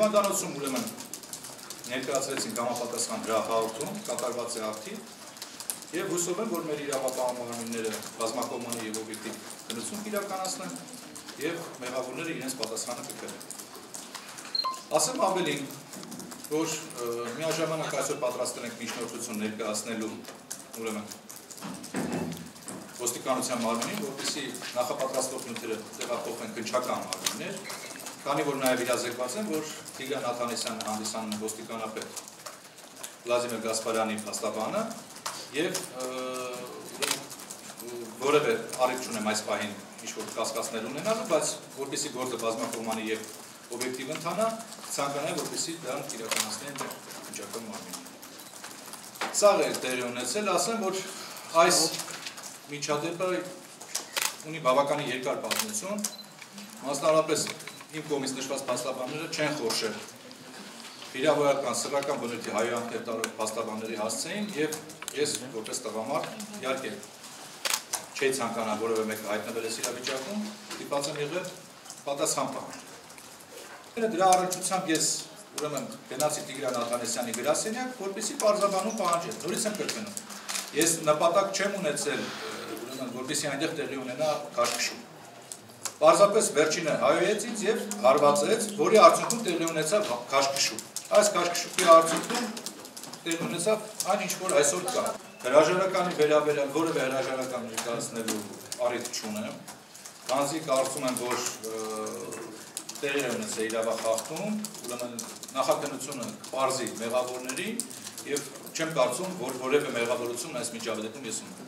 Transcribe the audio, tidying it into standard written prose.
Հիվանդանոցում ուրեմն ներկայացրեցին համապատասխան հաղորդում, կատարված է ակտիվ եւ հուսով եմ, որ մեր իրավապահ մարմինները բազմակողմանի եւ օբյեկտիվ քննություն իրականացնեն եւ մեղավորները իրենց պատասխանը կկրեն։ Ասեմ ավելին, որ միաժամանակ այսօր պատրաստել ենք միջնորդություն ներկայացնելու ուրեմն ոստիկանության մարմինին, որպեսզի նախապատրաստող նյութերը տեղափոխեն քննչական մարմիններ, քանի որ նաև իրազեկված են, որ Տիգրան Աթանեսյանը հանդիսանում է ոստիկանապետ Վլադիմիր Գասպարյանի փաստաբանը եւ որևէ առիթ չունեմ այս պահին ինչ-որ կասկածներ ունենալու, բայց որպեսզի գործը բազմակողմանի եւ օբյեկտիվ ընթանա, ցանկանալի որպեսզի դրանք իրականացնեն քննչական մարմինները։ Սա է տեղի ունեցել, ասեմ, որ այս միջադեպը ունի բավականին երկար պատմություն, մասնավորապես իմ կողմից նշված փաստաբանները չեն խորշել վիրավորական սեռական բնույթի հայոյանք ներտարող փաստաբանների հասցեին եւ ես որպես տղամարդ իհարկե չի ցանկանա որևէ մեկը հայտնվել այս իրավիճակում, ստիպված եմ եղել պատասխան տալ։ Դրա առնչությամբ ես ուրեմն գնացի Տիգրան Աթանեսյանի գրասենյակ, որպեսզի պարզաբանում պահանջել։ Նորից եմ կրկնում։ Ես նպատակ չեմ ունեցել, ուրեմն որպեսզի այնտեղ տեղի ունենա քաշքշում։ Պարզապես վերջինը հայոյեց ինձ եւ հարվածեց, որի արդյունքում տեղի ունեցավ քաշքշում։ Այս քաշքշուկի արդյունքում տեղի ունեցավ այն ինչ որ այսօր կա։ Հրաժարականի վերաբերյալ որևէ հրաժարական ներկայացնելու առիթ չունեմ, քանզի կարծում եմ, որ տեղի ունեցել իրավախախտում, ուրեմն նախաքննությունը կպարզի մեղավորներին եւ չեմ կարծում, որ որևէ մեղավորություն այս միջավայրում ես ունեմ։